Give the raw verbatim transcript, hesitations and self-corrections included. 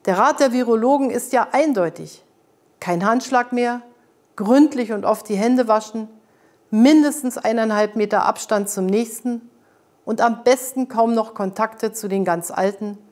Der Rat der Virologen ist ja eindeutig. Kein Handschlag mehr, gründlich und oft die Hände waschen, mindestens eineinhalb Meter Abstand zum Nächsten und am besten kaum noch Kontakte zu den ganz Alten